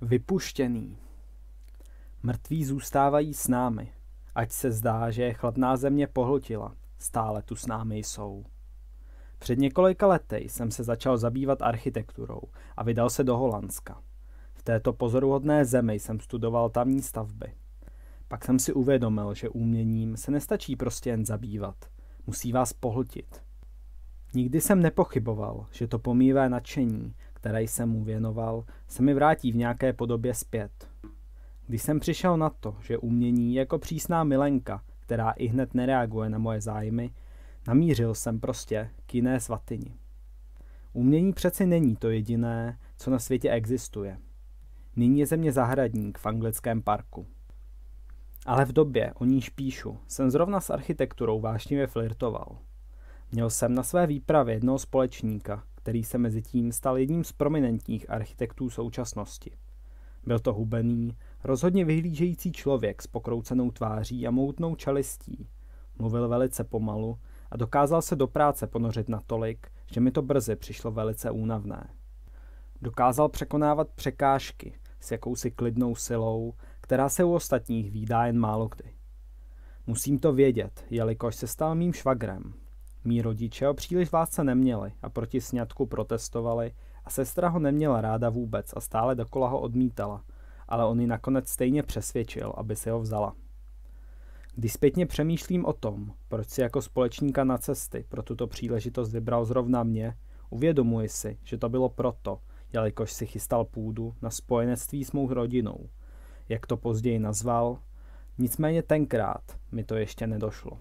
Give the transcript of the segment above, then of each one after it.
Vypuštěný. Mrtví zůstávají s námi. Ať se zdá, že je chladná země pohltila, stále tu s námi jsou. Před několika lety jsem se začal zabývat architekturou a vydal se do Holandska. V této pozoruhodné zemi jsem studoval tamní stavby. Pak jsem si uvědomil, že uměním se nestačí prostě jen zabývat. Musí vás pohltit. Nikdy jsem nepochyboval, že to pomíjivé nadšení, které jsem mu věnoval, se mi vrátí v nějaké podobě zpět. Když jsem přišel na to, že umění je jako přísná milenka, která ihned nereaguje na moje zájmy, namířil jsem prostě k jiné svatyni. Umění přeci není to jediné, co na světě existuje. Nyní je ze mě zahradník v anglickém parku. Ale v době, o níž píšu, jsem zrovna s architekturou vášnivě flirtoval. Měl jsem na své výpravě jednoho společníka, který se mezitím stal jedním z prominentních architektů současnosti. Byl to hubený, rozhodně vyhlížející člověk s pokroucenou tváří a moutnou čelistí. Mluvil velice pomalu a dokázal se do práce ponořit natolik, že mi to brzy přišlo velice únavné. Dokázal překonávat překážky s jakousi klidnou silou, která se u ostatních vídá jen málokdy. Musím to vědět, jelikož se stal mým švagrem. Mí rodiče ho příliš v lásce neměli a proti sňatku protestovali a sestra ho neměla ráda vůbec a stále dokola ho odmítala, ale on ji nakonec stejně přesvědčil, aby si ho vzala. Když zpětně přemýšlím o tom, proč si jako společníka na cesty pro tuto příležitost vybral zrovna mě, uvědomuji si, že to bylo proto, jelikož si chystal půdu na spojenectví s mou rodinou, jak to později nazval, nicméně tenkrát mi to ještě nedošlo.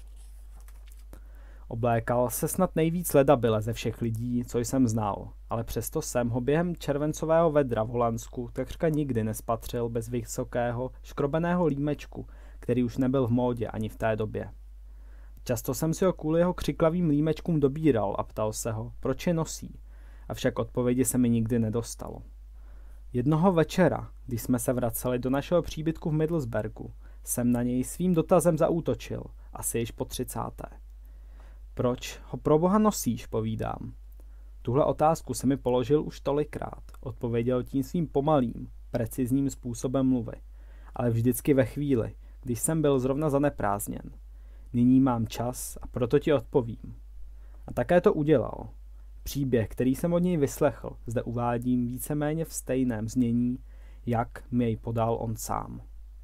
Oblékal se snad nejvíc ledabyle ze všech lidí, co jsem znal, ale přesto jsem ho během červencového vedra v Holandsku takřka nikdy nespatřil bez vysokého, škrobeného límečku, který už nebyl v módě ani v té době. Často jsem si ho kvůli jeho křiklavým límečkům dobíral a ptal se ho, proč je nosí, avšak odpovědi se mi nikdy nedostalo. Jednoho večera, když jsme se vraceli do našeho příbytku v Middlesbrougu, jsem na něj svým dotazem zaútočil, asi již po 30. Proč ho pro boha nosíš, povídám. Tuhle otázku se mi položil už tolikrát, odpověděl tím svým pomalým, precizním způsobem mluvy, ale vždycky ve chvíli, když jsem byl zrovna zaneprázdněn. Nyní mám čas a proto ti odpovím. A také to udělal. Příběh, který jsem od něj vyslechl, zde uvádím víceméně v stejném znění, jak mi jej podal on sám.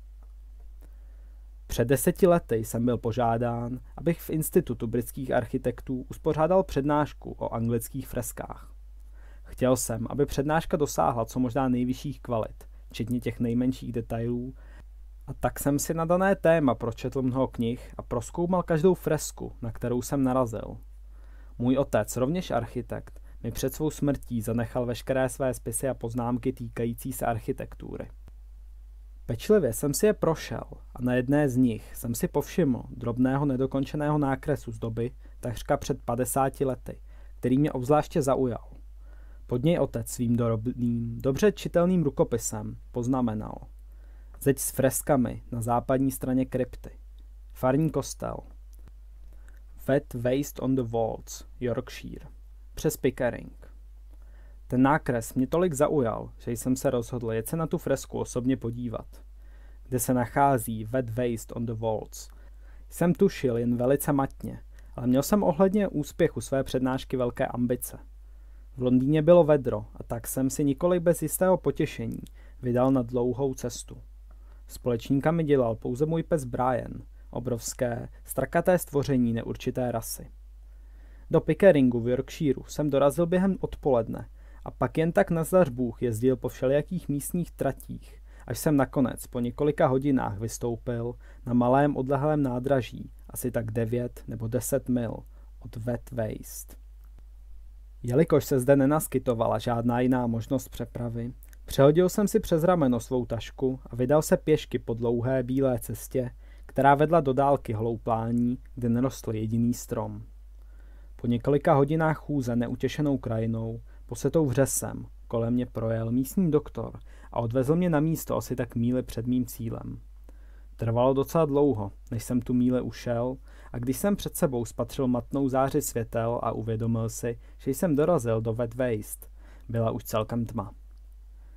Před 10 lety jsem byl požádán, abych v Institutu britských architektů uspořádal přednášku o anglických freskách. Chtěl jsem, aby přednáška dosáhla co možná nejvyšších kvalit, včetně těch nejmenších detailů, a tak jsem si na dané téma pročetl mnoho knih a prozkoumal každou fresku, na kterou jsem narazil. Můj otec, rovněž architekt, mi před svou smrtí zanechal veškeré své spisy a poznámky týkající se architektury. Pečlivě jsem si je prošel a na jedné z nich jsem si povšiml drobného nedokončeného nákresu z doby takřka před 50 lety, který mě obzvláště zaujal. Pod něj otec svým drobným, dobře čitelným rukopisem poznamenal: zeď s freskami na západní straně krypty. Farní kostel. Wet waste on the walls, Yorkshire. Přes Pickering. Ten nákres mě tolik zaujal, že jsem se rozhodl jet se na tu fresku osobně podívat. Kde se nachází Wet waste on the walls, jsem tušil jen velice matně, ale měl jsem ohledně úspěchu své přednášky velké ambice. V Londýně bylo vedro a tak jsem si nikoli bez jistého potěšení vydal na dlouhou cestu. Společníka mi dělal pouze můj pes Brian, obrovské, strakaté stvoření neurčité rasy. Do Pickeringu v Yorkshireu jsem dorazil během odpoledne a pak jen tak nazdař Bůh jezdil po všelijakých místních tratích, až jsem nakonec po několika hodinách vystoupil na malém odlehlém nádraží, asi tak 9 nebo 10 mil od Wet waste. Jelikož se zde nenaskytovala žádná jiná možnost přepravy, přehodil jsem si přes rameno svou tašku a vydal se pěšky po dlouhé bílé cestě, která vedla do dálky hlouplání, kde nerostl jediný strom. Po několika hodinách chůze neutěšenou krajinou, posetou vřesem, kolem mě projel místní doktor a odvezl mě na místo asi tak míli před mým cílem. Trvalo docela dlouho, než jsem tu míli ušel, a když jsem před sebou spatřil matnou záři světel a uvědomil si, že jsem dorazil do Wet waste, byla už celkem tma.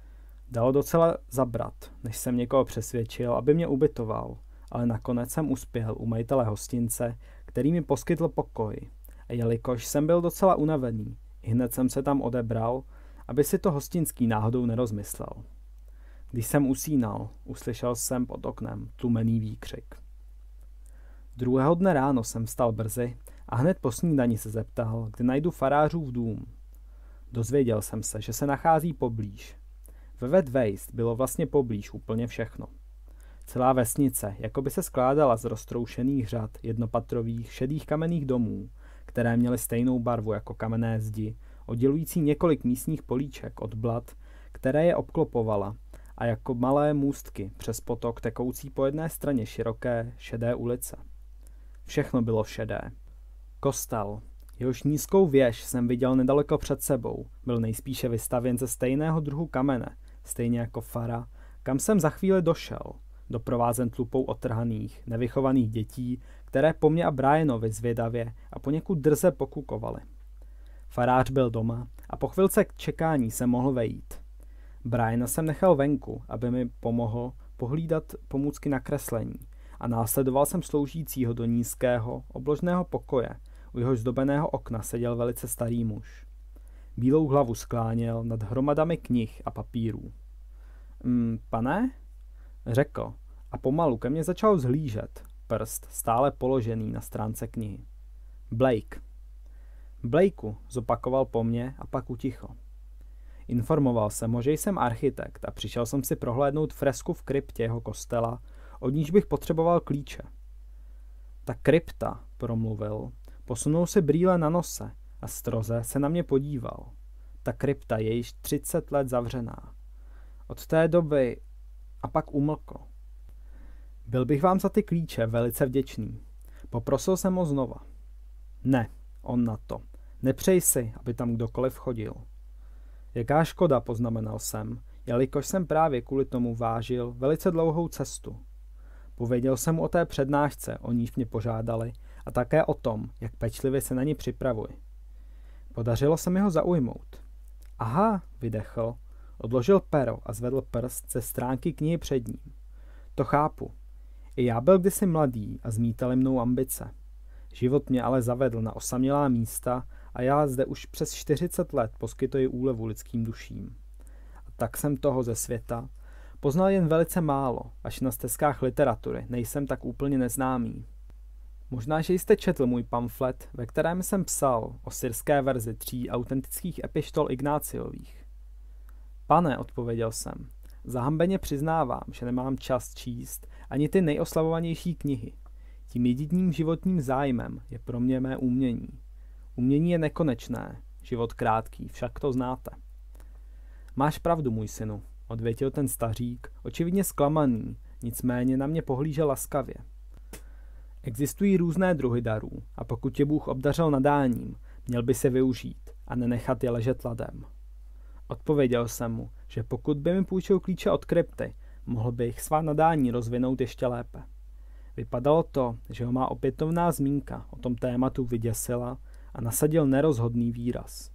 Dalo docela zabrat, než jsem někoho přesvědčil, aby mě ubytoval, ale nakonec jsem uspěl u majitele hostince, který mi poskytl pokoj. A jelikož jsem byl docela unavený, hned jsem se tam odebral, aby si to hostinský náhodou nerozmyslel. Když jsem usínal, uslyšel jsem pod oknem tlumený výkřik. Druhého dne ráno jsem vstal brzy a hned po snídani se zeptal, kde najdu farářův dům. Dozvěděl jsem se, že se nachází poblíž. Ve Vedvejst bylo vlastně poblíž úplně všechno. Celá vesnice jako by se skládala z roztroušených řad jednopatrových šedých kamenných domů, které měly stejnou barvu jako kamenné zdi, oddělující několik místních políček od blat, které je obklopovala, a jako malé můstky přes potok tekoucí po jedné straně široké, šedé ulice. Všechno bylo šedé. Kostel, jehož nízkou věž jsem viděl nedaleko před sebou, byl nejspíše vystavěn ze stejného druhu kamene, stejně jako fara, kam jsem za chvíli došel, doprovázen tlupou otrhaných, nevychovaných dětí, které po mně a Brianovi zvědavě a poněkud drze pokukovaly. Farář byl doma a po chvilce čekání jsem mohl vejít. Briana jsem nechal venku, aby mi pomohl pohlídat pomůcky na kreslení, a následoval jsem sloužícího do nízkého, obložného pokoje, u jehož zdobeného okna seděl velice starý muž. Bílou hlavu skláněl nad hromadami knih a papírů. Pane? Řekl a pomalu ke mně začal vzhlížet, prst stále položený na stránce knihy. Blake. Blakeu, zopakoval po mně a pak uticho. Informoval jsem ho, že jsem architekt a přišel jsem si prohlédnout fresku v kryptě jeho kostela, od níž bych potřeboval klíče. Ta krypta, promluvil, posunul si brýle na nose a stroze se na mě podíval. Ta krypta je již 30 let zavřená. Od té doby a pak umlkl. Byl bych vám za ty klíče velice vděčný. Poprosil jsem ho znova. Ne, on na to. Nepřej si, aby tam kdokoliv chodil. Jaká škoda, poznamenal jsem, jelikož jsem právě kvůli tomu vážil velice dlouhou cestu. Pověděl jsem mu o té přednášce, o níž mě požádali, a také o tom, jak pečlivě se na ní připravuji. Podařilo se mi ho zaujmout. Aha, vydechl, odložil pero a zvedl prst ze stránky knihy před ním. To chápu. I já byl kdysi mladý a zmítaly mnou ambice. Život mě ale zavedl na osamělá místa a já zde už přes 40 let poskytuji úlevu lidským duším. A tak jsem toho ze světa poznal jen velice málo, až na stezkách literatury nejsem tak úplně neznámý. Možná, že jste četl můj pamflet, ve kterém jsem psal o syrské verzi 3 autentických epištol Ignáciových. Pane, odpověděl jsem, zahambeně přiznávám, že nemám čas číst ani ty nejoslavovanější knihy. Tím jediným životním zájmem je pro mě mé umění. Umění je nekonečné, život krátký, však to znáte. Máš pravdu, můj synu, odvětil ten stařík, očividně zklamaný, nicméně na mě pohlížel laskavě. Existují různé druhy darů a pokud tě Bůh obdařil nadáním, měl by se využít a nenechat je ležet ladem. Odpověděl jsem mu, že pokud by mi půjčil klíče od krypty, mohl bych svá nadání rozvinout ještě lépe. Vypadalo to, že ho má opětovná zmínka o tom tématu vyděsila a nasadil nerozhodný výraz.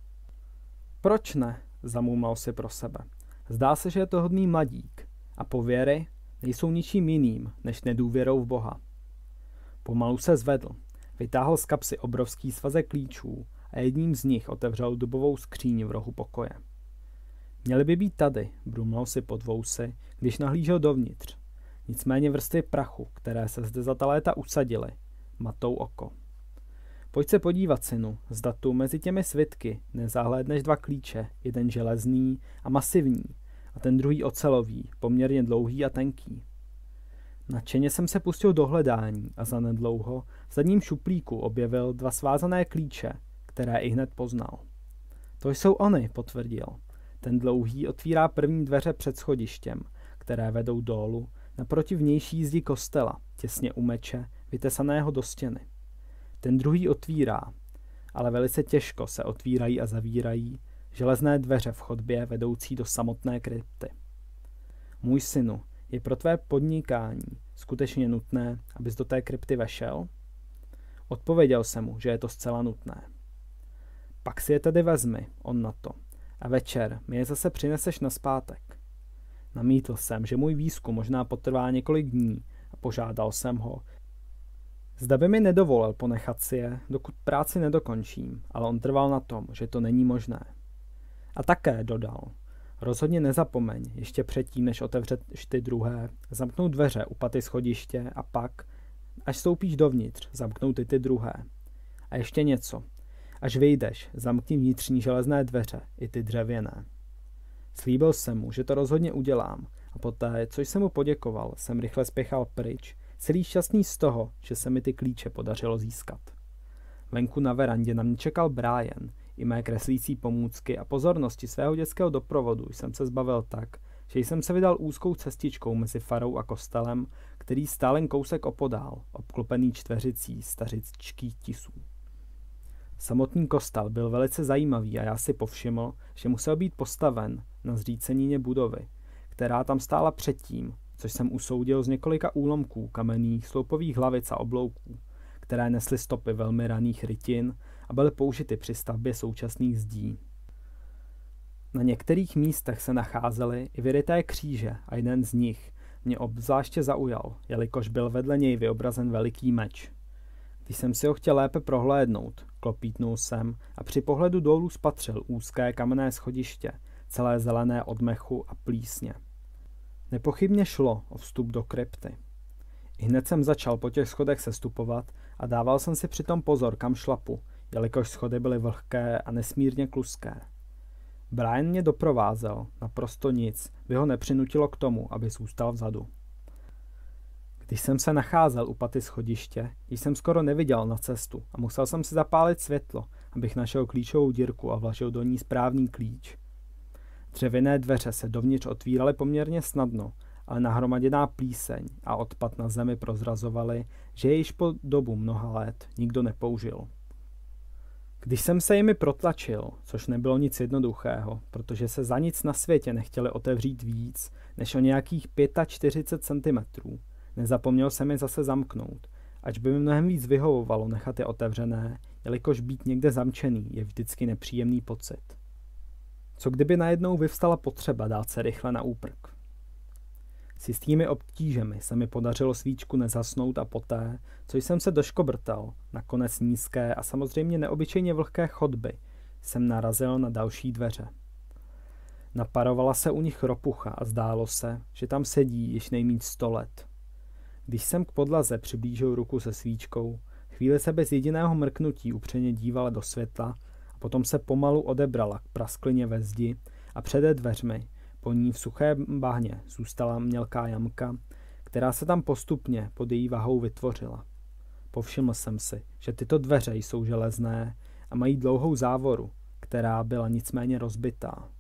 Proč ne? Zamumlal si pro sebe. Zdá se, že je to hodný mladík a pověry nejsou ničím jiným než nedůvěrou v Boha. Pomalu se zvedl, vytáhl z kapsy obrovský svazek klíčů a jedním z nich otevřel dubovou skříň v rohu pokoje. Měli by být tady, brumlal si pod vousy, když nahlížel dovnitř. Nicméně vrstvy prachu, které se zde za ta léta usadily, matou oko. Pojď se podívat, synu, zda tu mezi těmi svitky nezahlédneš 2 klíče, jeden železný a masivní a ten druhý ocelový, poměrně dlouhý a tenký. Nadšeně jsem se pustil do hledání a zanedlouho v zadním šuplíku objevil 2 svázané klíče, které ihned poznal. To jsou ony, potvrdil. Ten dlouhý otvírá první dveře před schodištěm, které vedou dolů, naproti vnější zdi kostela, těsně u meče, vytesaného do stěny. Ten druhý otvírá, ale velice těžko se otvírají a zavírají železné dveře v chodbě vedoucí do samotné krypty. Můj synu, je pro tvé podnikání skutečně nutné, abys do té krypty vešel? Odpověděl jsem mu, že je to zcela nutné. Pak si je tedy vezmi, on na to, a večer mi je zase přineseš nazpátek. Namítl jsem, že můj výzkum možná potrvá několik dní a požádal jsem ho, zda by mi nedovolil ponechat si je, dokud práci nedokončím, ale on trval na tom, že to není možné. A také dodal, rozhodně nezapomeň, ještě předtím, než otevřeš ty druhé, zamknout dveře u paty schodiště a pak, až stoupíš dovnitř, zamknout i ty druhé. A ještě něco. Až vyjdeš, zamkni vnitřní železné dveře, i ty dřevěné. Slíbil jsem mu, že to rozhodně udělám a poté, co jsem mu poděkoval, jsem rychle spěchal pryč, celý šťastný z toho, že se mi ty klíče podařilo získat. Venku na verandě na mě čekal Brian, i mé kreslící pomůcky a pozornosti svého dětského doprovodu jsem se zbavil tak, že jsem se vydal úzkou cestičkou mezi farou a kostelem, který stál jen kousek opodál, obklopený čtveřicí stařičkých tisů. Samotný kostel byl velice zajímavý a já si povšiml, že musel být postaven na zřícenině budovy, která tam stála předtím, což jsem usoudil z několika úlomků kamenných sloupových hlavic a oblouků, které nesly stopy velmi raných rytin a byly použity při stavbě současných zdí. Na některých místech se nacházely i vyryté kříže a jeden z nich mě obzvláště zaujal, jelikož byl vedle něj vyobrazen veliký meč. Když jsem si ho chtěl lépe prohlédnout, klopítnul jsem a při pohledu dolů spatřil úzké kamenné schodiště, celé zelené od mechu a plísně. Nepochybně šlo o vstup do krypty. Ihned jsem začal po těch schodech sestupovat a dával jsem si přitom pozor, kam šlapu, jelikož schody byly vlhké a nesmírně kluské. Brian mě doprovázel, naprosto nic by ho nepřinutilo k tomu, aby zůstal vzadu. Když jsem se nacházel u paty schodiště, jsem skoro neviděl na cestu a musel jsem si zapálit světlo, abych našel klíčovou dírku a vložil do ní správný klíč. Dřevěné dveře se dovnitř otvíraly poměrně snadno, ale nahromaděná plíseň a odpad na zemi prozrazovaly, že je již po dobu mnoha let nikdo nepoužil. Když jsem se jimi protlačil, což nebylo nic jednoduchého, protože se za nic na světě nechtěli otevřít víc než o nějakých 45 cm, nezapomněl jsem je zase zamknout, ač by mi mnohem víc vyhovovalo nechat je otevřené, jelikož být někde zamčený je vždycky nepříjemný pocit. Co kdyby najednou vyvstala potřeba dát se rychle na úprk? S jistými obtížemi se mi podařilo svíčku nezhasnout a poté, co jsem se doškobrtal na konec nízké a samozřejmě neobyčejně vlhké chodby, jsem narazil na další dveře. Naparovala se u nich ropucha a zdálo se, že tam sedí již nejméně 100 let. Když jsem k podlaze přiblížil ruku se svíčkou, chvíli se bez jediného mrknutí upřeně dívala do světla a potom se pomalu odebrala k prasklině ve zdi a přede dveřmi, po ní v suchém bahně zůstala mělká jamka, která se tam postupně pod její vahou vytvořila. Povšiml jsem si, že tyto dveře jsou železné a mají dlouhou závoru, která byla nicméně rozbitá.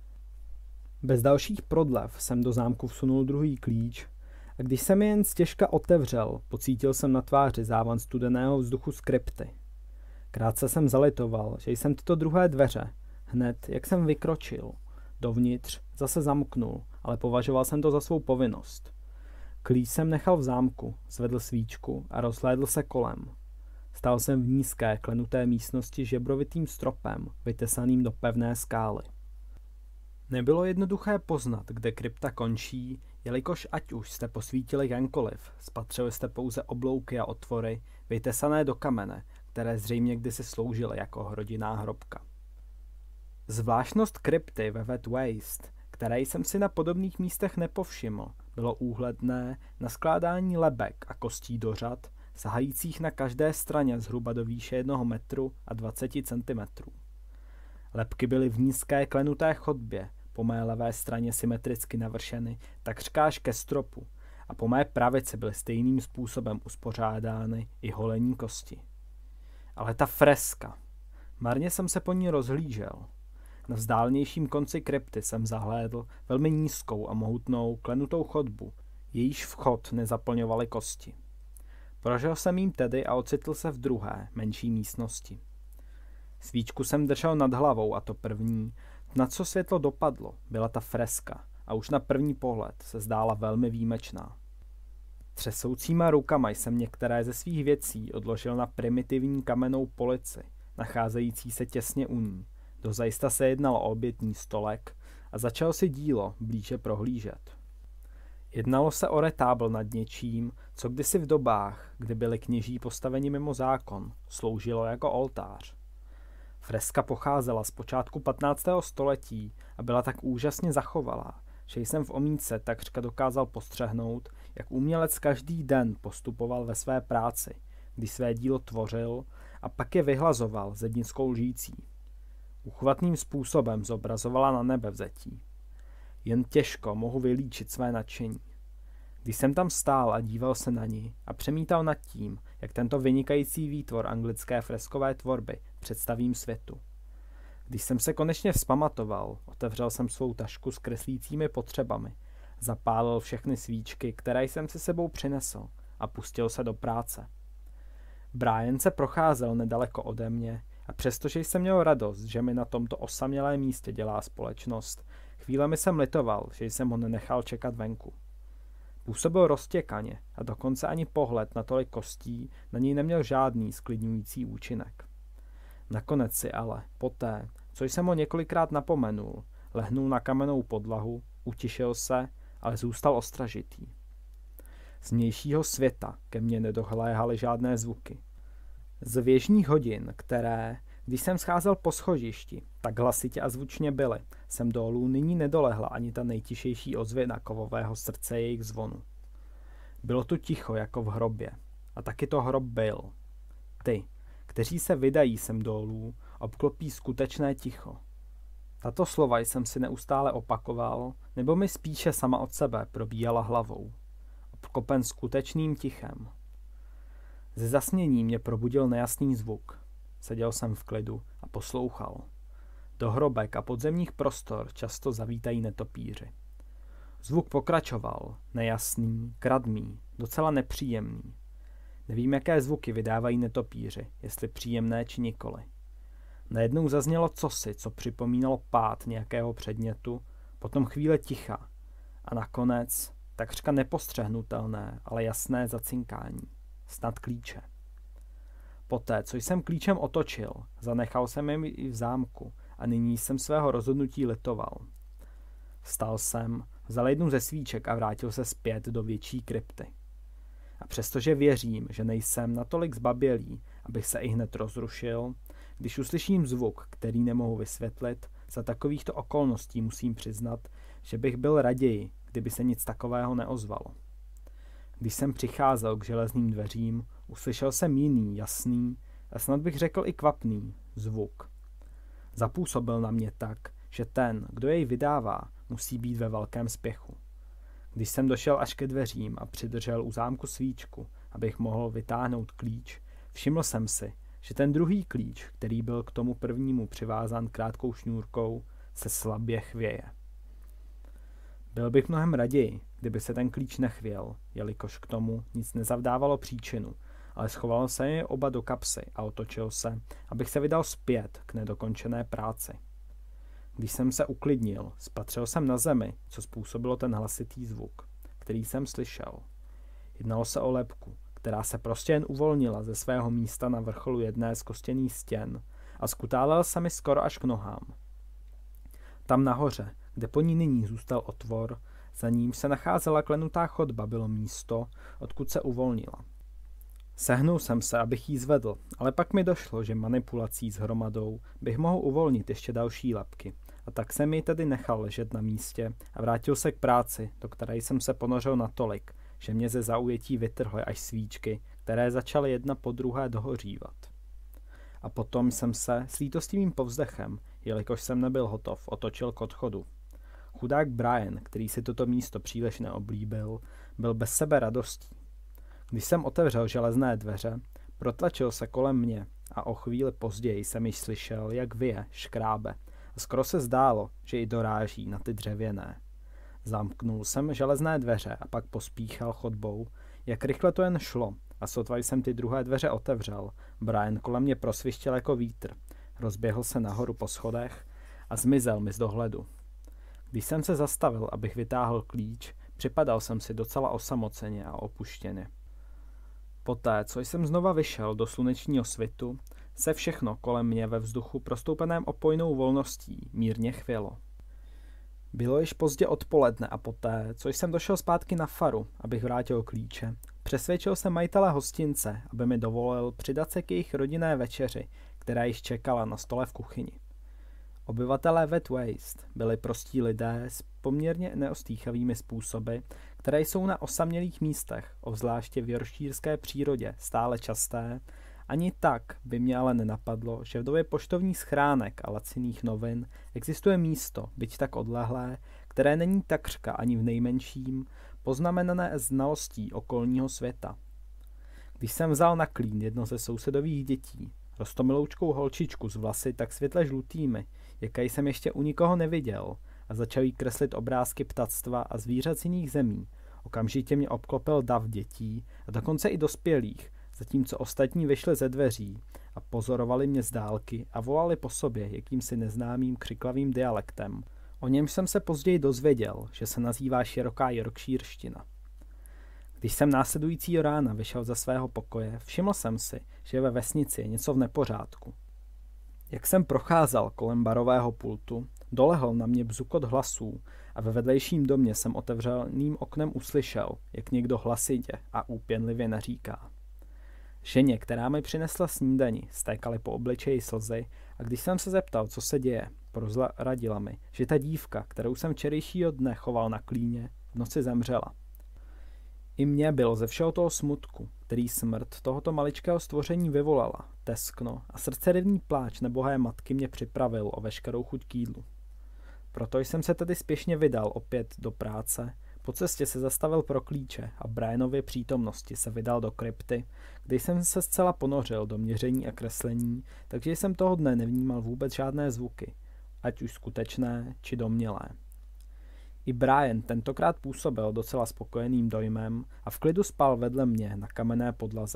Bez dalších prodlev jsem do zámku vsunul druhý klíč a když jsem je jen stěžka otevřel, pocítil jsem na tváři závan studeného vzduchu z krypty. Krátce jsem zalitoval, že jsem tyto druhé dveře, hned jak jsem vykročil, dovnitř zase zamknul, ale považoval jsem to za svou povinnost. Klíč jsem nechal v zámku, zvedl svíčku a rozhlédl se kolem. Stál jsem v nízké, klenuté místnosti s žebrovitým stropem, vytesaným do pevné skály. Nebylo jednoduché poznat, kde krypta končí, jelikož ať už jste posvítili jankoliv, spatřili jste pouze oblouky a otvory, vytesané do kamene, které zřejmě kdysi sloužily jako rodinná hrobka. Zvláštnost krypty ve Wet Waste, které jsem si na podobných místech nepovšiml, bylo úhledné naskládání lebek a kostí do řad, sahajících na každé straně zhruba do výše 1 metru a 20 cm. Lebky byly v nízké klenuté chodbě, po mé levé straně symetricky navršeny takřka až ke stropu a po mé pravici byly stejným způsobem uspořádány i holení kosti. Ale ta freska, marně jsem se po ní rozhlížel. Na vzdálnějším konci krypty jsem zahlédl velmi nízkou a mohutnou klenutou chodbu, jejíž vchod nezaplňovaly kosti. Prožil jsem jím tedy a ocitl se v druhé, menší místnosti. Svíčku jsem držel nad hlavou a to první, na co světlo dopadlo, byla ta freska a už na první pohled se zdála velmi výjimečná. Třesoucíma rukama jsem některé ze svých věcí odložil na primitivní kamennou polici, nacházející se těsně u ní. Dozajista se jednalo o obětní stolek a začal si dílo blíže prohlížet. Jednalo se o retábl nad něčím, co kdysi v dobách, kdy byli kněží postaveni mimo zákon, sloužilo jako oltář. Freska pocházela z počátku 15. století a byla tak úžasně zachovalá, že jsem v omítce takřka dokázal postřehnout, jak umělec každý den postupoval ve své práci, když své dílo tvořil a pak je vyhlazoval zednickou lžící. Uchvatným způsobem zobrazovala na nebevzetí. Jen těžko mohu vylíčit své nadšení. Když jsem tam stál a díval se na ní a přemítal nad tím, jak tento vynikající výtvor anglické freskové tvorby představím světu. Když jsem se konečně vzpamatoval, otevřel jsem svou tašku s kreslícími potřebami, zapálil všechny svíčky, které jsem si sebou přinesl a pustil se do práce. Brian se procházel nedaleko ode mě a přestože jsem měl radost, že mi na tomto osamělém místě dělá společnost, chvílemi jsem litoval, že jsem ho nenechal čekat venku. Působil roztěkaně a dokonce ani pohled na tolik kostí na něj neměl žádný sklidňující účinek. Nakonec si ale, poté, co jsem ho několikrát napomenul, lehnul na kamennou podlahu, utišil se, ale zůstal ostražitý. Z vnějšího světa ke mně nedohléhaly žádné zvuky. Z věžních hodin, které, když jsem scházel po schodišti, tak hlasitě a zvučně byly, jsem dolů nyní nedolehla ani ta nejtišejší ozvěna kovového srdce jejich zvonu. Bylo tu ticho jako v hrobě. A taky to hrob byl. Ty, kteří se vydají sem dolů, obklopí skutečné ticho. Tato slova jsem si neustále opakoval, nebo mi spíše sama od sebe probíjala hlavou. Obklopen skutečným tichem. Ze zasnění mě probudil nejasný zvuk. Seděl jsem v klidu a poslouchal. Do hrobek a podzemních prostor často zavítají netopíři. Zvuk pokračoval, nejasný, kradmý, docela nepříjemný. Nevím, jaké zvuky vydávají netopíři, jestli příjemné či nikoli. Najednou zaznělo cosi, co připomínalo pád nějakého předmětu, potom chvíle ticha a nakonec takřka nepostřehnutelné, ale jasné zacinkání. Snad klíče. Poté, co jsem klíčem otočil, zanechal jsem je i v zámku a nyní jsem svého rozhodnutí litoval. Vstal jsem, vzal jednu ze svíček a vrátil se zpět do větší krypty. A přestože věřím, že nejsem natolik zbabělý, abych se ihned rozrušil, když uslyším zvuk, který nemohu vysvětlit, za takovýchto okolností musím přiznat, že bych byl raději, kdyby se nic takového neozvalo. Když jsem přicházel k železným dveřím, uslyšel jsem jiný, jasný a snad bych řekl i kvapný zvuk. Zapůsobil na mě tak, že ten, kdo jej vydává, musí být ve velkém spěchu. Když jsem došel až ke dveřím a přidržel u zámku svíčku, abych mohl vytáhnout klíč, všiml jsem si, že ten druhý klíč, který byl k tomu prvnímu přivázán krátkou šňůrkou, se slabě chvěje. Byl bych mnohem raději, kdyby se ten klíč nechvěl, jelikož k tomu nic nezavdávalo příčinu, ale schoval se je oba do kapsy a otočil se, abych se vydal zpět k nedokončené práci. Když jsem se uklidnil, spatřil jsem na zemi, co způsobilo ten hlasitý zvuk, který jsem slyšel. Jednalo se o lebku, která se prostě jen uvolnila ze svého místa na vrcholu jedné z kostěných stěn a skutálel se mi skoro až k nohám. Tam nahoře, kde po ní nyní zůstal otvor, za ním se nacházela klenutá chodba, bylo místo, odkud se uvolnila. Sehnul jsem se, abych jí zvedl, ale pak mi došlo, že manipulací s hromadou bych mohl uvolnit ještě další lebky, a tak jsem ji tedy nechal ležet na místě a vrátil se k práci, do které jsem se ponořil natolik, že mě ze zaujetí vytrhly až svíčky, které začaly jedna po druhé dohořívat. A potom jsem se s lítostivým povzdechem, jelikož jsem nebyl hotov, otočil k odchodu. Chudák Brian, který si toto místo příliš neoblíbil, byl bez sebe radostí. Když jsem otevřel železné dveře, protlačil se kolem mě a o chvíli později jsem již slyšel, jak vyje, škrábe a skoro se zdálo, že i doráží na ty dřevěné. Zamknul jsem železné dveře a pak pospíchal chodbou, jak rychle to jen šlo, a sotva jsem ty druhé dveře otevřel, Brian kolem mě prosvištěl jako vítr, rozběhl se nahoru po schodech a zmizel mi z dohledu. Když jsem se zastavil, abych vytáhl klíč, připadal jsem si docela osamoceně a opuštěně. Poté, co jsem znova vyšel do slunečního svitu, se všechno kolem mě ve vzduchu prostoupeném opojnou volností mírně chvělo. Bylo již pozdě odpoledne a poté, co jsem došel zpátky na faru, abych vrátil klíče, přesvědčil jsem majitele hostince, aby mi dovolil přidat se k jejich rodinné večeři, která již čekala na stole v kuchyni. Obyvatelé Wet Waste byli prostí lidé s poměrně neostýchavými způsoby, které jsou na osamělých místech, obzvláště v yorkshirské přírodě, stále časté. Ani tak by mě ale nenapadlo, že v době poštovních schránek a laciných novin existuje místo, byť tak odlehlé, které není takřka ani v nejmenším poznamenané znalostí okolního světa. Když jsem vzal na klín jedno ze sousedových dětí, roztomiloučkou holčičku s vlasy tak světle žlutými, jaké jsem ještě u nikoho neviděl, a začal jí kreslit obrázky ptactva a zvířat z jiných zemí, okamžitě mě obklopil dav dětí a dokonce i dospělých, zatímco ostatní vyšli ze dveří a pozorovali mě z dálky a volali po sobě jakýmsi neznámým křiklavým dialektem. O němž jsem se později dozvěděl, že se nazývá široká yorkshirština. Když jsem následujícího rána vyšel ze svého pokoje, všiml jsem si, že ve vesnici je něco v nepořádku. Jak jsem procházel kolem barového pultu, dolehl na mě bzukot hlasů a ve vedlejším domě jsem otevřeným oknem uslyšel, jak někdo hlasitě a úpěnlivě naříká. Ženě, která mi přinesla snídani, stékaly po obličeji slzy a když jsem se zeptal, co se děje, prozradila mi, že ta dívka, kterou jsem včerejšího dne choval na klíně, v noci zemřela. I mně bylo ze všeho toho smutku, který smrt tohoto maličkého stvoření vyvolala, teskno a srdcerivný pláč nebohé matky mě připravil o veškerou chuť k jídlu. Proto jsem se tedy spěšně vydal opět do práce, po cestě se zastavil pro klíče a Brianově přítomnosti se vydal do krypty, kde jsem se zcela ponořil do měření a kreslení, takže jsem toho dne nevnímal vůbec žádné zvuky, ať už skutečné či domnělé. I Brian tentokrát působil docela spokojeným dojmem a v klidu spal vedle mě na kamenné podlaze.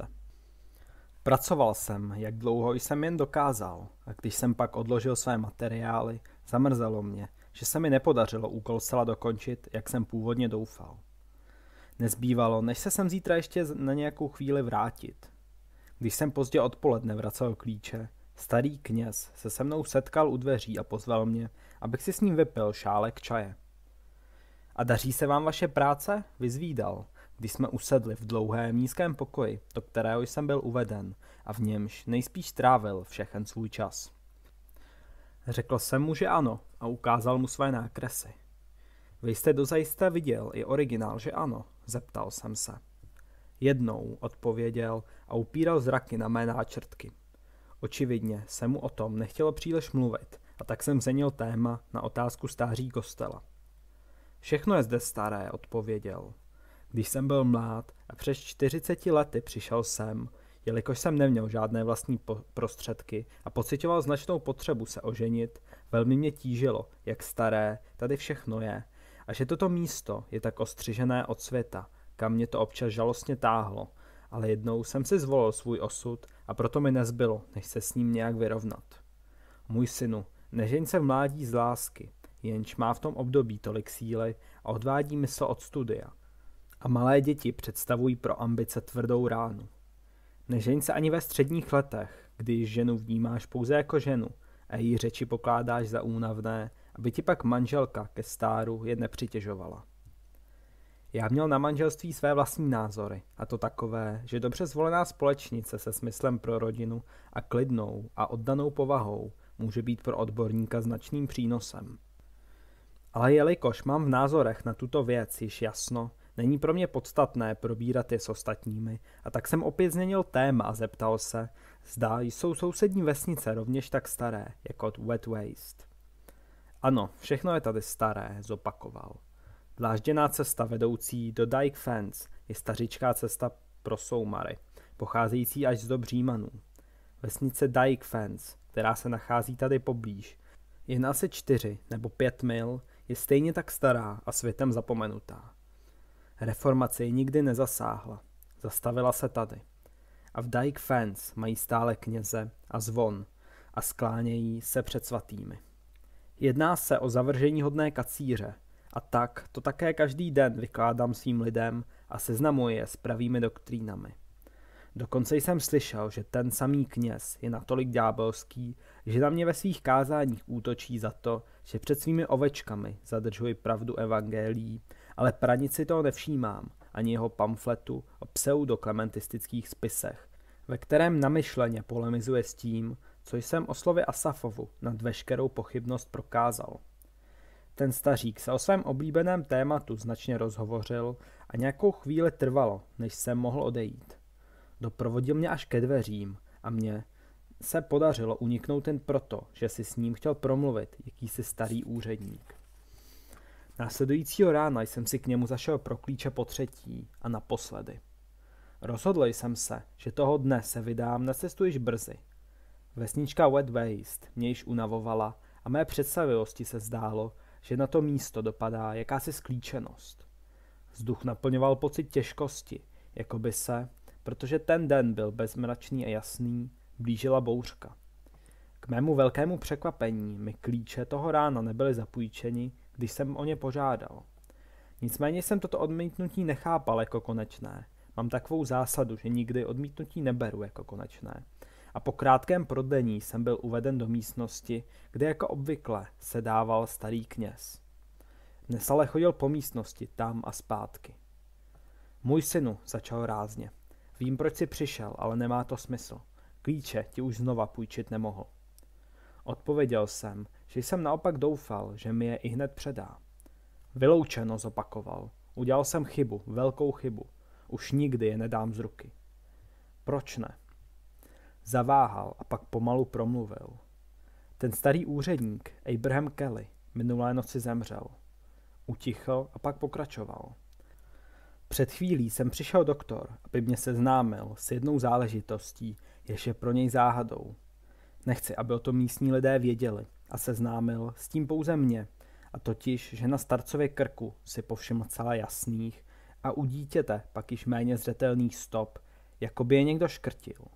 Pracoval jsem, jak dlouho jsem jen dokázal, a když jsem pak odložil své materiály, zamrzelo mě, že se mi nepodařilo úkol zcela dokončit, jak jsem původně doufal. Nezbývalo, než se sem zítra ještě na nějakou chvíli vrátit. Když jsem pozdě odpoledne vracel klíče, starý kněz se se mnou setkal u dveří a pozval mě, abych si s ním vypil šálek čaje. A daří se vám vaše práce? Vyzvídal, když jsme usedli v dlouhém nízkém pokoji, do kterého jsem byl uveden a v němž nejspíš trávil všechen svůj čas. Řekl jsem mu, že ano, a ukázal mu své nákresy. Vy jste dozajisté viděl i originál, že ano? Zeptal jsem se. Jednou, odpověděl a upíral zraky na mé náčrtky. Očividně se mu o tom nechtělo příliš mluvit, a tak jsem změnil téma na otázku stáří kostela. Všechno je zde staré, odpověděl. Když jsem byl mlád a přes 40 lety přišel sem, jelikož jsem neměl žádné vlastní prostředky a pociťoval značnou potřebu se oženit, velmi mě tížilo, jak staré tady všechno je a že toto místo je tak ostřižené od světa, kam mě to občas žalostně táhlo, ale jednou jsem si zvolil svůj osud a proto mi nezbylo, než se s ním nějak vyrovnat. Můj synu, nežeň se v mládí z lásky, jenž má v tom období tolik síly a odvádí mysl od studia. A malé děti představují pro ambice tvrdou ránu. Nežeň se ani ve středních letech, když ženu vnímáš pouze jako ženu a její řeči pokládáš za únavné, aby ti pak manželka ke stáru je nepřitěžovala. Já měl na manželství své vlastní názory, a to takové, že dobře zvolená společnice se smyslem pro rodinu a klidnou a oddanou povahou může být pro odborníka značným přínosem. Ale jelikož mám v názorech na tuto věc již jasno, není pro mě podstatné probírat je s ostatními, a tak jsem opět změnil téma a zeptal se, zda jsou sousední vesnice rovněž tak staré, jako Wet Waste. Ano, všechno je tady staré, zopakoval. Dlážděná cesta vedoucí do Dyke Fence je stařičká cesta pro soumary, pocházející až z dob Římanů. Vesnice Dyke Fence, která se nachází tady poblíž, jen asi 4 nebo 5 mil, je stejně tak stará a světem zapomenutá. Reformace ji nikdy nezasáhla, zastavila se tady. A v Dyke Fence mají stále kněze a zvon a sklánějí se před svatými. Jedná se o zavrženíhodné kacíře a tak to také každý den vykládám svým lidem a seznamuji je s pravými doktrínami. Dokonce jsem slyšel, že ten samý kněz je natolik ďábelský, že na mě ve svých kázáních útočí za to, že před svými ovečkami zadržuji pravdu evangelií, ale pranici toho nevšímám, ani jeho pamfletu o pseudoklementistických spisech, ve kterém namyšleně polemizuje s tím, co jsem o slově Asafovu nad veškerou pochybnost prokázal. Ten stařík se o svém oblíbeném tématu značně rozhovořil a nějakou chvíli trvalo, než jsem mohl odejít. Doprovodil mě až ke dveřím a mně se podařilo uniknout jen proto, že si s ním chtěl promluvit jakýsi starý úředník. Následujícího rána jsem si k němu zašel pro klíče potřetí a naposledy. Rozhodl jsem se, že toho dne se vydám na cestu již brzy. Vesnička Wet Waste mě již unavovala a mé představivosti se zdálo, že na to místo dopadá jakási sklíčenost. Vzduch naplňoval pocit těžkosti, jako by se, protože ten den byl bezmračný a jasný, blížila bouřka. K mému velkému překvapení mi klíče toho rána nebyly zapůjčeni, když jsem o ně požádal. Nicméně jsem toto odmítnutí nechápal jako konečné. Mám takovou zásadu, že nikdy odmítnutí neberu jako konečné. A po krátkém prodlení jsem byl uveden do místnosti, kde jako obvykle sedával starý kněz. Dnes ale chodil po místnosti tam a zpátky. Můj synu, začal rázně. Vím, proč jsi přišel, ale nemá to smysl. Klíče ti už znova půjčit nemohl. Odpověděl jsem, že jsem naopak doufal, že mi je ihned předá. Vyloučeno, zopakoval. Udělal jsem chybu, velkou chybu. Už nikdy je nedám z ruky. Proč ne? Zaváhal a pak pomalu promluvil. Ten starý úředník, Abraham Kelly, minulé noci zemřel. Utichl a pak pokračoval. Před chvílí jsem přišel doktor, aby mě seznámil s jednou záležitostí, jež je pro něj záhadou. Nechci, aby o tom místní lidé věděli a seznámil s tím pouze mě, a totiž, že na starcově krku si povšiml celá jasných a u dítěte pak již méně zřetelných stop, jako by je někdo škrtil.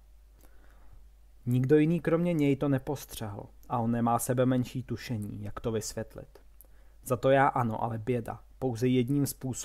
Nikdo jiný kromě něj to nepostřehl a on nemá sebe menší tušení, jak to vysvětlit. Za to já ano, ale běda. Pouze jedním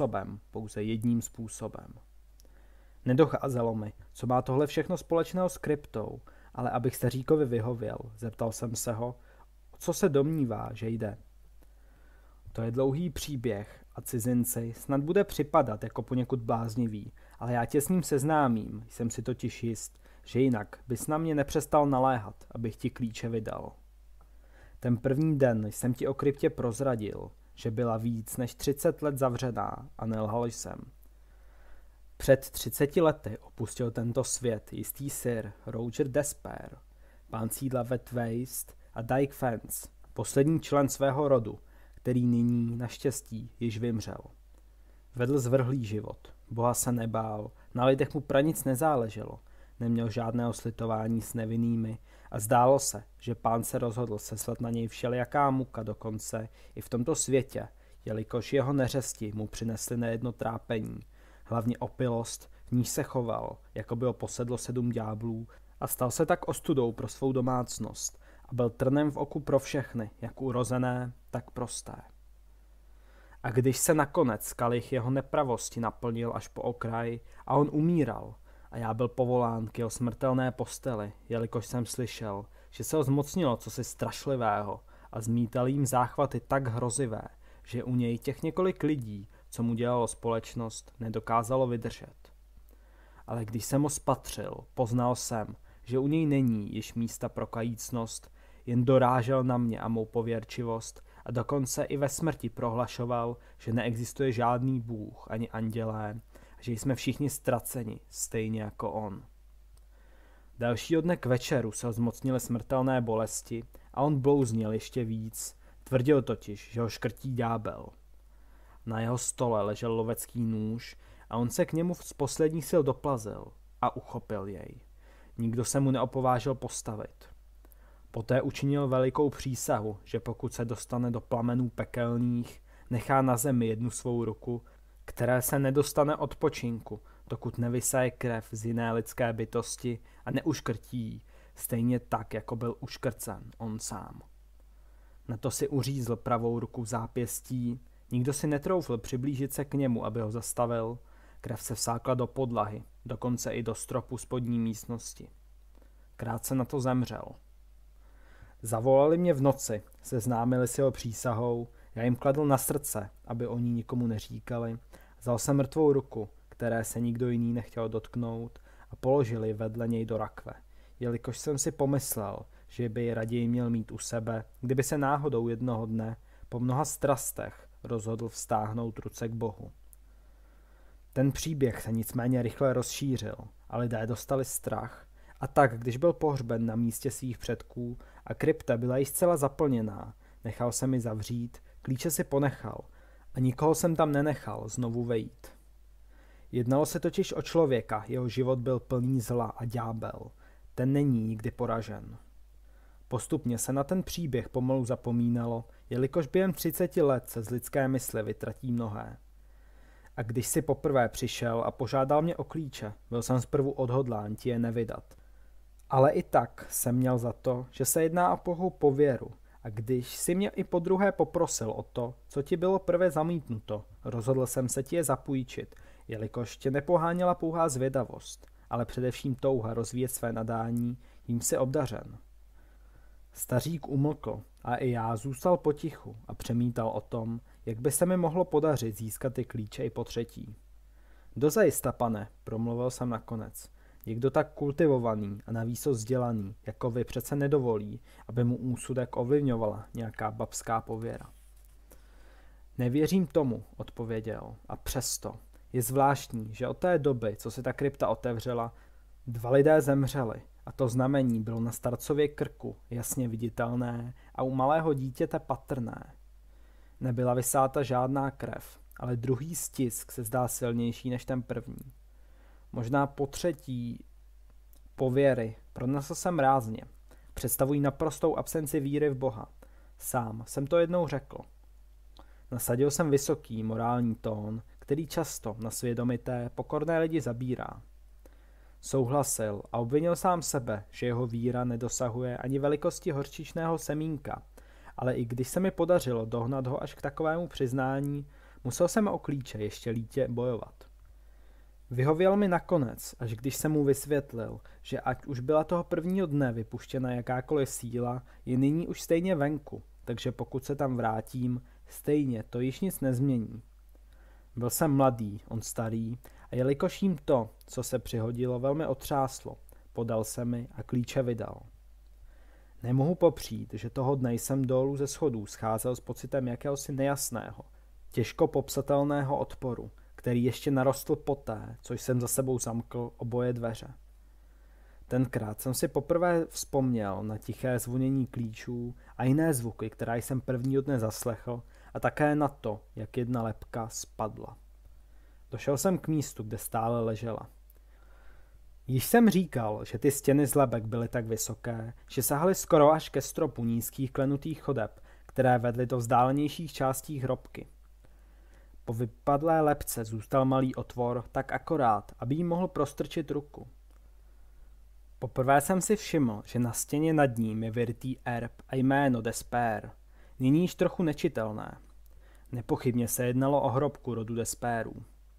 způsobem. Nedocházelo mi, co má tohle všechno společného s kryptou, ale abych staříkovi vyhověl, zeptal jsem se ho, o co se domnívá, že jde. To je dlouhý příběh a cizinci snad bude připadat jako poněkud bláznivý, ale já tě s ním seznámím, jsem si totiž jist, že jinak bys na mě nepřestal naléhat, abych ti klíče vydal. Ten první den jsem ti o kryptě prozradil, že byla víc než 30 let zavřená a nelhal jsem. Před 30 lety opustil tento svět jistý sir Roger Despair, pán sídla Wet Waste a Dyke Fence, poslední člen svého rodu, který nyní naštěstí již vymřel. Vedl zvrhlý život, Boha se nebál, na lidech mu pranic nezáleželo, neměl žádného slitování s nevinnými a zdálo se, že pán se rozhodl seslat na něj všelijaká muka dokonce i v tomto světě, jelikož jeho neřesti mu přinesly nejedno trápení, hlavně opilost, v níž se choval, jako by ho posedlo 7 ďáblů a stal se tak ostudou pro svou domácnost a byl trnem v oku pro všechny, jak urozené, tak prosté. A když se nakonec kalich jeho nepravosti naplnil až po okraj a on umíral, a já byl povolán k jeho smrtelné posteli, jelikož jsem slyšel, že se ho zmocnilo cosi strašlivého a zmítal jim záchvaty tak hrozivé, že u něj těch několik lidí, co mu dělalo společnost, nedokázalo vydržet. Ale když jsem ho spatřil, poznal jsem, že u něj není již místa pro kajícnost, jen dorážel na mě a mou pověrčivost a dokonce i ve smrti prohlašoval, že neexistuje žádný bůh ani andělé, že jsme všichni ztraceni, stejně jako on. Dalšího dne k večeru se ho zmocnily smrtelné bolesti a on blouznil ještě víc, tvrdil totiž, že ho škrtí ďábel. Na jeho stole ležel lovecký nůž a on se k němu z posledních sil doplazil a uchopil jej. Nikdo se mu neopovážil postavit. Poté učinil velikou přísahu, že pokud se dostane do plamenů pekelných, nechá na zemi jednu svou ruku, které se nedostane odpočinku, dokud nevysaje krev z jiné lidské bytosti a neuškrtí ji, stejně tak, jako byl uškrcen on sám. Na to si uřízl pravou ruku v zápěstí, nikdo si netroufl přiblížit se k němu, aby ho zastavil, krev se vsákla do podlahy dokonce i do stropu spodní místnosti. Krátce na to zemřel. Zavolali mě v noci, seznámili si ho přísahou, já jim kladl na srdce, aby o ní nikomu neříkali, vzal jsem mrtvou ruku, které se nikdo jiný nechtěl dotknout, a položili vedle něj do rakve, jelikož jsem si pomyslel, že by ji raději měl mít u sebe, kdyby se náhodou jednoho dne, po mnoha strastech, rozhodl vztáhnout ruce k Bohu. Ten příběh se nicméně rychle rozšířil a lidé dostali strach, a tak, když byl pohřben na místě svých předků a krypta byla již zcela zaplněná, nechal jsem ji zavřít, klíče si ponechal a nikoho jsem tam nenechal znovu vejít. Jednalo se totiž o člověka, jeho život byl plný zla a ďábel. Ten není nikdy poražen. Postupně se na ten příběh pomalu zapomínalo, jelikož během 30 let se z lidské mysli vytratí mnohé. A když si poprvé přišel a požádal mě o klíče, byl jsem zprvu odhodlán ti je nevydat. Ale i tak jsem měl za to, že se jedná o pouhou pověru, a když si mě i podruhé poprosil o to, co ti bylo prvé zamítnuto, rozhodl jsem se ti je zapůjčit, jelikož tě nepoháněla pouhá zvědavost, ale především touha rozvíjet své nadání, jím si obdařen. Stařík umlkl a i já zůstal potichu a přemítal o tom, jak by se mi mohlo podařit získat ty klíče i po třetí. Dozajista, pane, promluvil jsem nakonec. Někdo tak kultivovaný a navíc vzdělaný, jako vy, přece nedovolí, aby mu úsudek ovlivňovala nějaká babská pověra. Nevěřím tomu, odpověděl, a přesto je zvláštní, že od té doby, co se ta krypta otevřela, 2 lidé zemřeli a to znamení bylo na starcově krku jasně viditelné a u malého dítěte patrné. Nebyla vysáta žádná krev, ale druhý stisk se zdá silnější než ten první. Možná po třetí pověry pronesl jsem rázně. Představují naprostou absenci víry v Boha. Sám jsem to jednou řekl. Nasadil jsem vysoký morální tón, který často na svědomité, pokorné lidi zabírá. Souhlasil a obvinil sám sebe, že jeho víra nedosahuje ani velikosti horčičného semínka, ale i když se mi podařilo dohnat ho až k takovému přiznání, musel jsem o klíče ještě lítě bojovat. Vyhověl mi nakonec, až když jsem mu vysvětlil, že ať už byla toho prvního dne vypuštěna jakákoliv síla, je nyní už stejně venku, takže pokud se tam vrátím, stejně to již nic nezmění. Byl jsem mladý, on starý, a jelikož jim to, co se přihodilo, velmi otřáslo, podal se mi a klíče vydal. Nemohu popřít, že toho dne jsem dolů ze schodů scházel s pocitem jakéhosi nejasného, těžko popsatelného odporu, který ještě narostl poté, co jsem za sebou zamkl oboje dveře. Tenkrát jsem si poprvé vzpomněl na tiché zvonění klíčů a jiné zvuky, které jsem prvního dne zaslechl, a také na to, jak jedna lebka spadla. Došel jsem k místu, kde stále ležela. Již jsem říkal, že ty stěny z lebek byly tak vysoké, že sahaly skoro až ke stropu nízkých klenutých chodeb, které vedly do vzdálenějších částí hrobky. Po vypadlé lebce zůstal malý otvor, tak akorát, aby jí mohl prostrčit ruku. Poprvé jsem si všiml, že na stěně nad ním je vyrytý erb a jméno Despair, nyní již trochu nečitelné. Nepochybně se jednalo o hrobku rodu Despairů.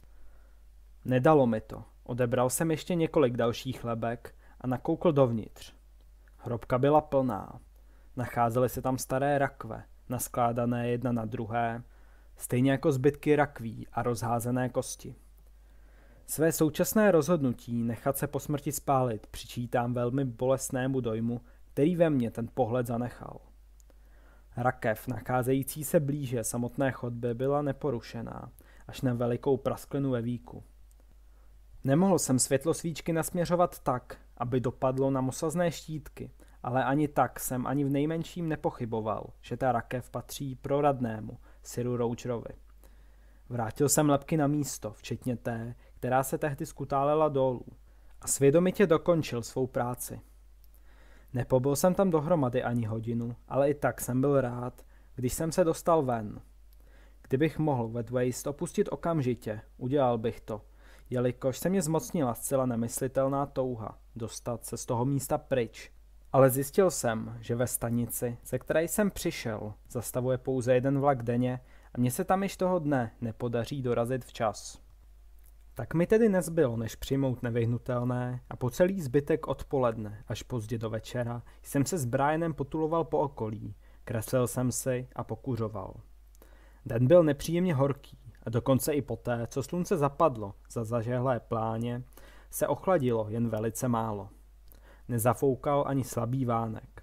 Nedalo mi to. Odebral jsem ještě několik dalších lebek a nakoukl dovnitř. Hrobka byla plná. Nacházely se tam staré rakve, naskládané jedna na druhé, stejně jako zbytky rakví a rozházené kosti. Své současné rozhodnutí nechat se po smrti spálit přičítám velmi bolestnému dojmu, který ve mně ten pohled zanechal. Rakev, nacházející se blíže samotné chodby, byla neporušená, až na velikou prasklinu ve víku. Nemohl jsem světlo svíčky nasměřovat tak, aby dopadlo na mosazné štítky, ale ani tak jsem ani v nejmenším nepochyboval, že ta rakev patří proradnému Siru Rogerovi. Vrátil jsem lebky na místo, včetně té, která se tehdy skutálela dolů, a svědomitě dokončil svou práci. Nepobyl jsem tam dohromady ani hodinu, ale i tak jsem byl rád, když jsem se dostal ven. Kdybych mohl Wet Waste opustit okamžitě, udělal bych to, jelikož se mě zmocnila zcela nemyslitelná touha dostat se z toho místa pryč. Ale zjistil jsem, že ve stanici, ze které jsem přišel, zastavuje pouze jeden vlak denně a mně se tam již toho dne nepodaří dorazit včas. Tak mi tedy nezbylo, než přijmout nevyhnutelné a po celý zbytek odpoledne až pozdě do večera jsem se s Brianem potuloval po okolí, kreslil jsem si a pokuřoval. Den byl nepříjemně horký a dokonce i poté, co slunce zapadlo za zažehlé pláně, se ochladilo jen velice málo. Nezafoukal ani slabý vánek.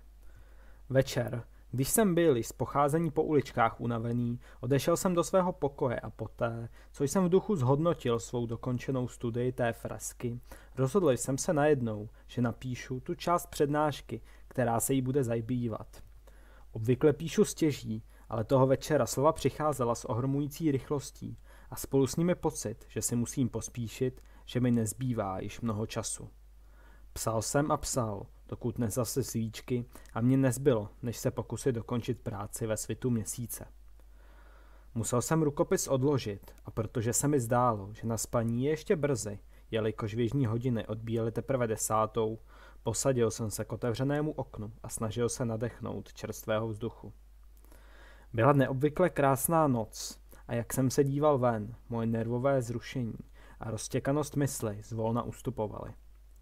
Večer, když jsem byl již z pocházení po uličkách unavený, odešel jsem do svého pokoje a poté, co jsem v duchu zhodnotil svou dokončenou studii té fresky, rozhodl jsem se najednou, že napíšu tu část přednášky, která se jí bude zabývat. Obvykle píšu stěží, ale toho večera slova přicházela s ohromující rychlostí a spolu s nimi pocit, že si musím pospíšit, že mi nezbývá již mnoho času. Psal jsem a psal, dokud nezasly svíčky a mně nezbylo, než se pokusit dokončit práci ve svitu měsíce. Musel jsem rukopis odložit a protože se mi zdálo, že na spaní je ještě brzy, jelikož věžní hodiny odbíjely teprve 10, posadil jsem se k otevřenému oknu a snažil se nadechnout čerstvého vzduchu. Byla neobvykle krásná noc a jak jsem se díval ven, moje nervové zrušení a roztěkanost mysli zvolna ustupovaly.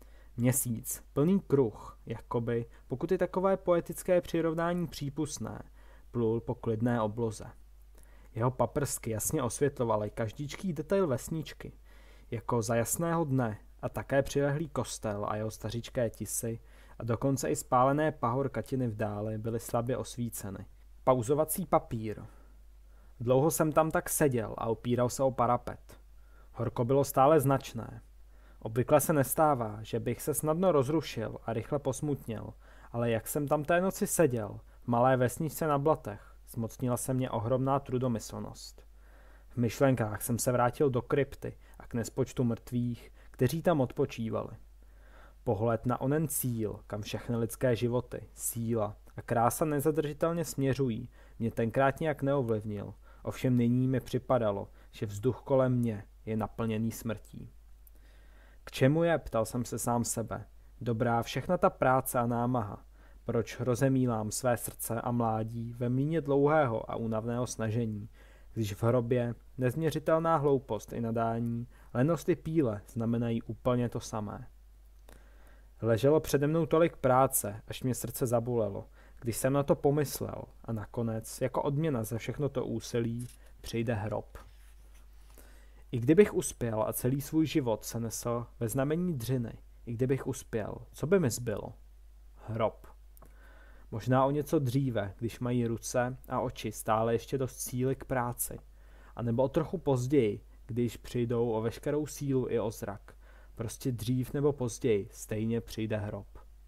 Měsíc, plný kruh, jakoby, pokud je takové poetické přirovnání přípustné, plul po klidné obloze. Jeho paprsky jasně osvětlovaly každýčký detail vesničky, jako za jasného dne a také přilehlý kostel a jeho stařičké tisy a dokonce i spálené pahorkatiny v dáli byly slabě osvíceny. Pauzovací papír. Dlouho jsem tam tak seděl a opíral se o parapet. Horko bylo stále značné. Obvykle se nestává, že bych se snadno rozrušil a rychle posmutněl, ale jak jsem tam té noci seděl, v malé vesničce na Blatech, zmocnila se mě ohromná trudomyslnost. V myšlenkách jsem se vrátil do krypty a k nespočtu mrtvých, kteří tam odpočívali. Pohled na onen cíl, kam všechny lidské životy, síla a krása nezadržitelně směřují, mě tenkrát nějak neovlivnil, ovšem nyní mi připadalo, že vzduch kolem mě je naplněný smrtí. K čemu je, ptal jsem se sám sebe, dobrá všechna ta práce a námaha, proč rozemílám své srdce a mládí ve mlýně dlouhého a únavného snažení, když v hrobě nezměřitelná hloupost i nadání, lenost i píle znamenají úplně to samé. Leželo přede mnou tolik práce, až mě srdce zabulelo, když jsem na to pomyslel a nakonec, jako odměna za všechno to úsilí, přijde hrob. I kdybych uspěl a celý svůj život se nesl ve znamení dřiny, i kdybych uspěl, co by mi zbylo? Hrob. Možná o něco dříve, když mají ruce a oči stále ještě dost síly k práci, anebo o trochu později, když přijdou o veškerou sílu i o zrak. Prostě dřív nebo později stejně přijde hrob.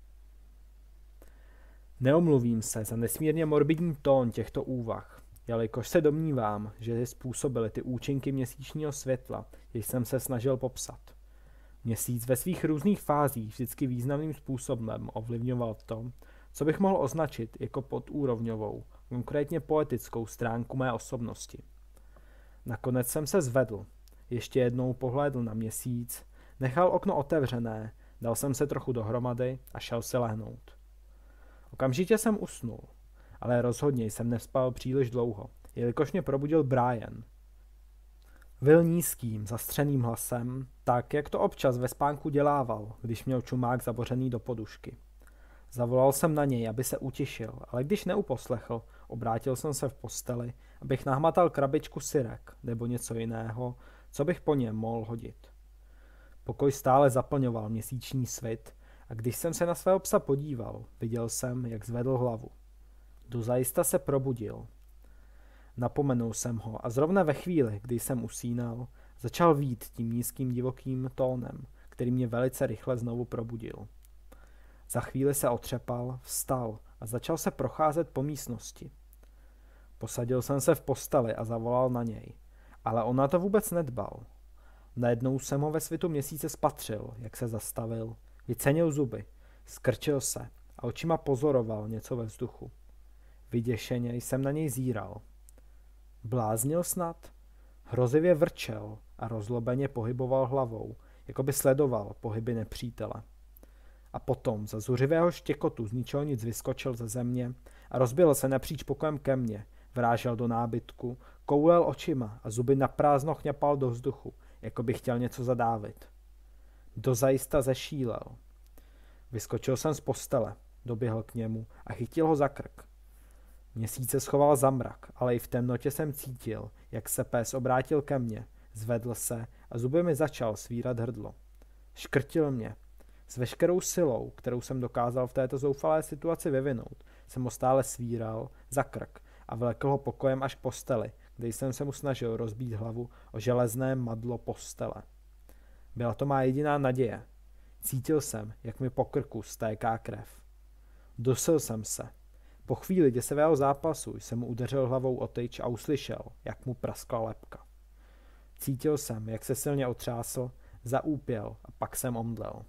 Neomluvím se za nesmírně morbidní tón těchto úvah, jelikož se domnívám, že je způsobily ty účinky měsíčního světla, jež jsem se snažil popsat. Měsíc ve svých různých fázích vždycky významným způsobem ovlivňoval to, co bych mohl označit jako podúrovňovou, konkrétně poetickou stránku mé osobnosti. Nakonec jsem se zvedl, ještě jednou pohlédl na měsíc, nechal okno otevřené, dal jsem se trochu dohromady a šel si lehnout. Okamžitě jsem usnul, ale rozhodně jsem nespal příliš dlouho, jelikož mě probudil Brian. Vyl nízkým, zastřeným hlasem, tak, jak to občas ve spánku dělával, když měl čumák zabořený do podušky. Zavolal jsem na něj, aby se utišil, ale když neuposlechl, obrátil jsem se v posteli, abych nahmatal krabičku syrek nebo něco jiného, co bych po něm mohl hodit. Pokoj stále zaplňoval měsíční svit a když jsem se na svého psa podíval, viděl jsem, jak zvedl hlavu. Dozajista se probudil. Napomenul jsem ho a zrovna ve chvíli, kdy jsem usínal, začal vít tím nízkým divokým tónem, který mě velice rychle znovu probudil. Za chvíli se otřepal, vstal a začal se procházet po místnosti. Posadil jsem se v posteli a zavolal na něj, ale on na to vůbec nedbal. Najednou jsem ho ve svitu měsíce spatřil, jak se zastavil, vycenil zuby, skrčil se a očima pozoroval něco ve vzduchu. Vyděšeně jsem na něj zíral. Bláznil snad? Hrozivě vrčel a rozlobeně pohyboval hlavou, jako by sledoval pohyby nepřítele. A potom za zuřivého štěkotu z ničeho nic vyskočil ze země a rozbil se napříč pokojem ke mně, vrážel do nábytku, koulel očima a zuby naprázdno chňapal do vzduchu, jako by chtěl něco zadávit. Dozajista zešílel. Vyskočil jsem z postele, doběhl k němu a chytil ho za krk. Měsíc se schoval za mrak, ale i v temnotě jsem cítil, jak se pes obrátil ke mně, zvedl se a zuby mi začal svírat hrdlo. Škrtil mě. S veškerou silou, kterou jsem dokázal v této zoufalé situaci vyvinout, jsem ho stále svíral za krk a vlekl ho pokojem až k posteli, kde jsem se mu snažil rozbít hlavu o železné madlo postele. Byla to má jediná naděje. Cítil jsem, jak mi po krku stéká krev. Dusil jsem se. Po chvíli děsivého zápasu jsem mu udeřil hlavou o tyč a uslyšel, jak mu praskla lebka. Cítil jsem, jak se silně otřásl, zaúpěl a pak jsem omdlel.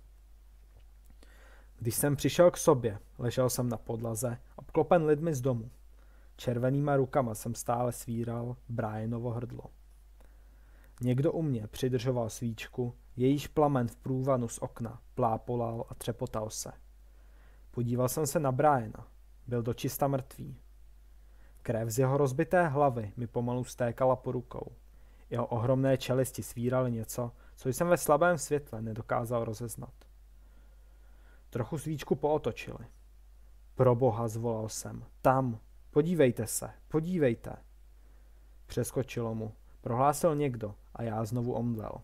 Když jsem přišel k sobě, ležel jsem na podlaze, obklopen lidmi z domu. Červenýma rukama jsem stále svíral Brianovo hrdlo. Někdo u mě přidržoval svíčku, jejíž plamen v průvanu z okna plápolal a třepotal se. Podíval jsem se na Briana. Byl dočista mrtvý. Krev z jeho rozbité hlavy mi pomalu stékala po rukou. Jeho ohromné čelisti svíraly něco, co jsem ve slabém světle nedokázal rozeznat. Trochu svíčku pootočili. Proboha, zvolal jsem. Tam, podívejte se, podívejte. Přeskočilo mu, prohlásil někdo a já znovu omdlel.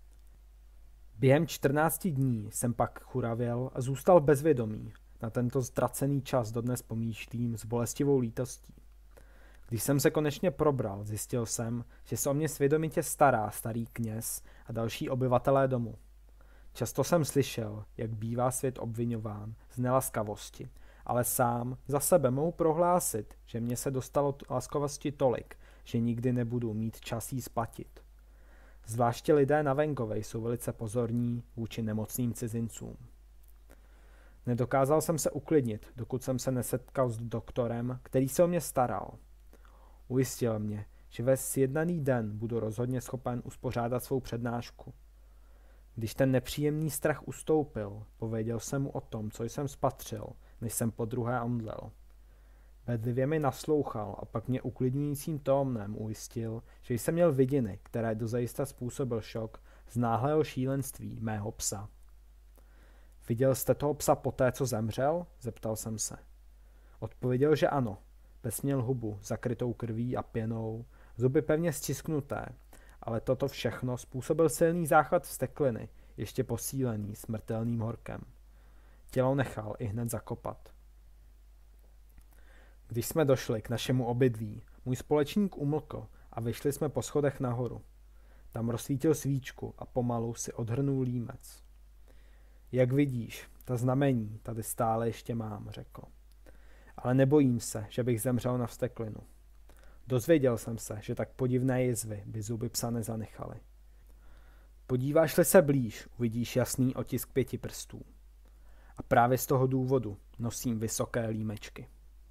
Během 14 dní jsem pak churavěl a zůstal bezvědomý. Na tento ztracený čas dodnes pomýšlím s bolestivou lítostí. Když jsem se konečně probral, zjistil jsem, že se o mě svědomitě stará starý kněz a další obyvatelé domu. Často jsem slyšel, jak bývá svět obviňován z nelaskavosti, ale sám za sebe mohu prohlásit, že mně se dostalo laskavosti tolik, že nikdy nebudu mít čas jí splatit. Zvláště lidé na venkově jsou velice pozorní vůči nemocným cizincům. Nedokázal jsem se uklidnit, dokud jsem se nesetkal s doktorem, který se o mě staral. Ujistil mě, že ve sjednaný den budu rozhodně schopen uspořádat svou přednášku. Když ten nepříjemný strach ustoupil, pověděl jsem mu o tom, co jsem spatřil, než jsem podruhé omdlel. Bedlivě mi naslouchal a pak mě uklidňujícím tónem ujistil, že jsem měl vidiny, které dozajista způsobil šok z náhlého šílenství mého psa. Viděl jste toho psa poté, co zemřel? Zeptal jsem se. Odpověděl, že ano. Pes měl hubu zakrytou krví a pěnou, zuby pevně stisknuté, ale toto všechno způsobil silný záchvat vztekliny, ještě posílený smrtelným horkem. Tělo nechal ihned zakopat. Když jsme došli k našemu obydlí, můj společník umlkl a vyšli jsme po schodech nahoru. Tam rozsvítil svíčku a pomalu si odhrnul límec. Jak vidíš, ta znamení tady stále ještě mám, řekl. Ale nebojím se, že bych zemřel na vzteklinu. Dozvěděl jsem se, že tak podivné jizvy by zuby psa nezanechaly. Podíváš-li se blíž, uvidíš jasný otisk 5 prstů. A právě z toho důvodu nosím vysoké límečky.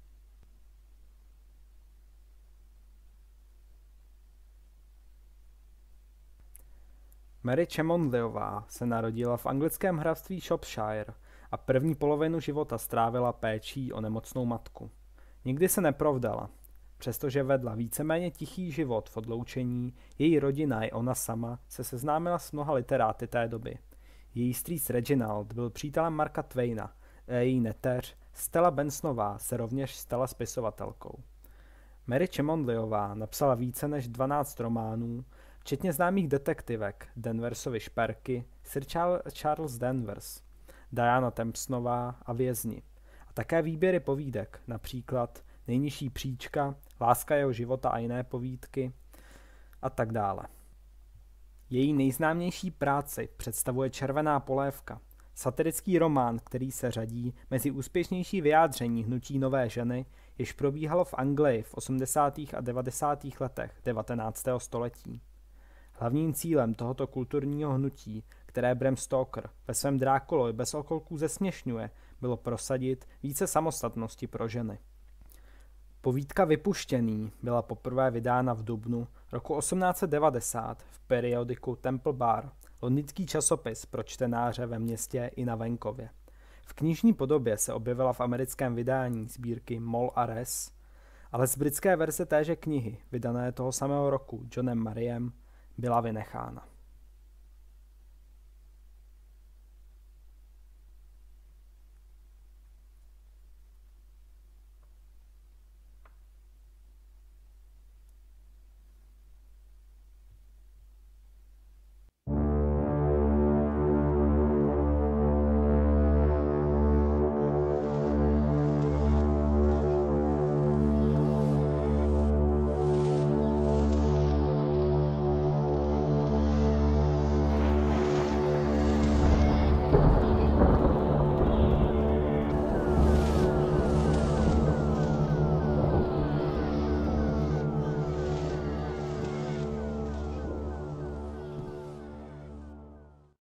Mary Cholmondeleyová se narodila v anglickém hrabství Shropshire a první polovinu života strávila péčí o nemocnou matku. Nikdy se neprovdala. Přestože vedla víceméně tichý život v odloučení, její rodina i ona sama se seznámila s mnoha literáty té doby. Její strýc Reginald byl přítelem Marka Twaina a její neteř Stella Bensonová se rovněž stala spisovatelkou. Mary Cholmondeleyová napsala více než 12 románů, včetně známých detektivek Danversovy šperky, Sir Charles Danvers, Diana Thompsonová a Vězni, a také výběry povídek, například Nejnižší příčka, Láska jeho života a jiné povídky a tak dále. Její nejznámější práci představuje Červená polévka, satirický román, který se řadí mezi úspěšnější vyjádření hnutí nové ženy, jež probíhalo v Anglii v 80. a 90. letech 19. století. Hlavním cílem tohoto kulturního hnutí, které Bram Stoker ve svém Drákulovi bez okolků zesměšňuje, bylo prosadit více samostatnosti pro ženy. Povídka Vypuštěný byla poprvé vydána v dubnu roku 1890 v periodiku Temple Bar, londýnský časopis pro čtenáře ve městě i na venkově. V knižní podobě se objevila v americkém vydání sbírky Moll a Res, ale z britské verze téže knihy, vydané toho samého roku Johnem Mariem, byla vynechána.